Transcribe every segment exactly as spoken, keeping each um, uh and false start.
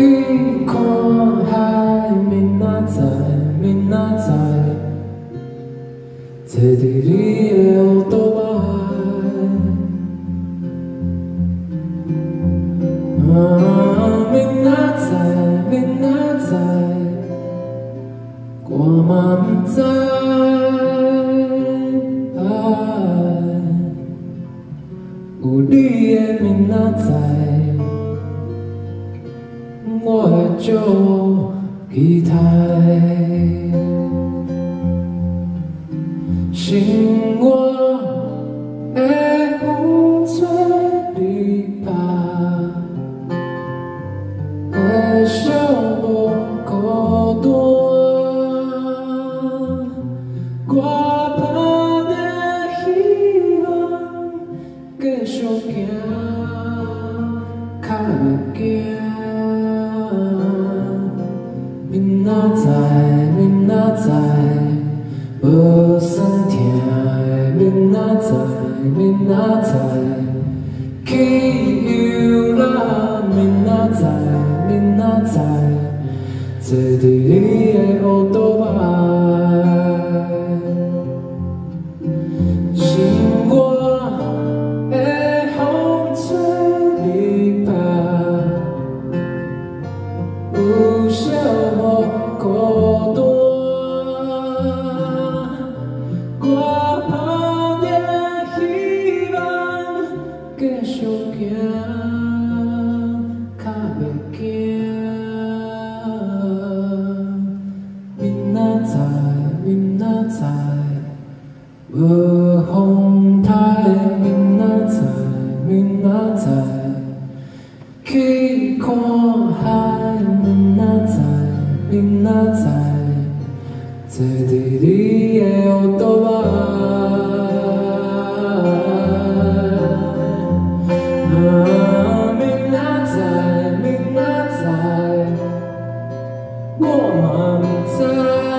去看海，明仔载，明仔载，坐伫你的乌托邦。啊，明仔载，明仔载，我嘛不知。有你的明仔载。 我会足期待，生活的风吹离别，会寂寞孤单。我抱着希望继续行，较袂惊。 明仔载，明仔载，无酸痛的明仔载，明仔载，去游览明仔载，明仔载，坐伫你的乌托邦，生活的风吹离别，有寂寞。 孤单，我抱着希望继续行，较袂惊。明仔载，明仔载，无风台的明仔载，明仔载，去看海，明仔载。 明仔载，坐伫你的乌托邦。啊，明仔载，明仔载，我嘛不知。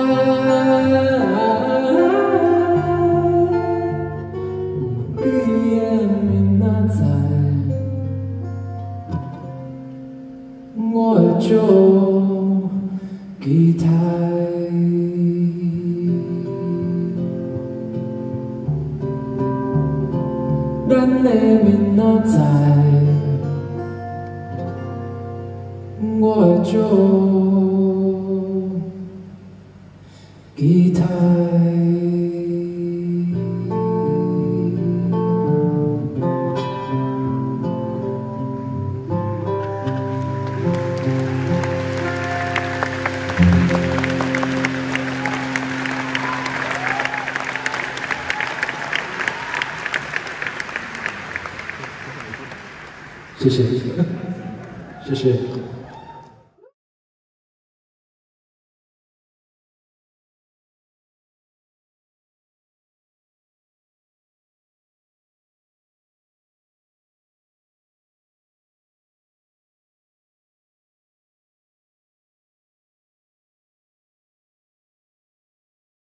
有你的明仔载，我会足。 期待，咱的明仔载，我会足期待。谢谢，谢谢。